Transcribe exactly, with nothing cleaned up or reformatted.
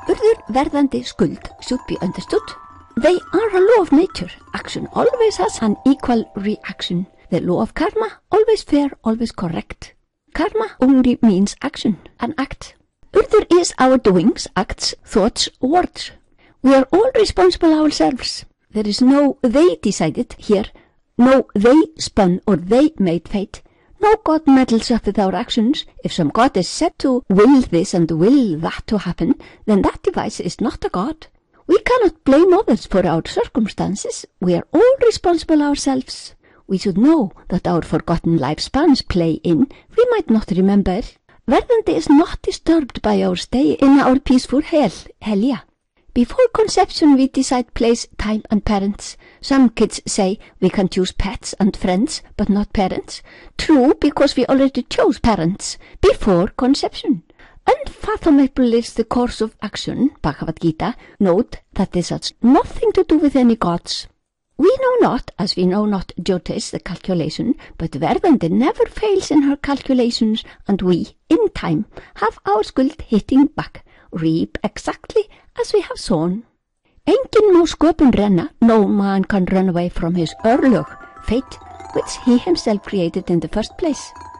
Urður, verðandi, skuld should be understood. They are a law of nature. Action always has an equal reaction. The law of karma, always fair, always correct. Karma only means action, an act. Urður is our doings, acts, thoughts, words. We are all responsible ourselves. There is no they decided here, no they spun or they made fate. No God meddles up with our actions. If some God is said to will this and will that to happen, then that device is not a God. We cannot blame others for our circumstances. We are all responsible ourselves. We should know that our forgotten lifespans play in. We might not remember. Verðandi is not disturbed by our stay in our peaceful hell, Helja. Before conception we decide place, time and parents. Some kids say we can choose pets and friends, but not parents. True, because we already chose parents before conception. Unfathomable is the course of action, Bhagavad Gita. Note that this has nothing to do with any gods. We know not, as we know not Jyotis, the calculation, but Verðandi never fails in her calculations, and we, in time, have our skuld hitting back, reap exactly as we have sown. Enginn má sköpun renna, no man can run away from his örlög, fate, which he himself created in the first place.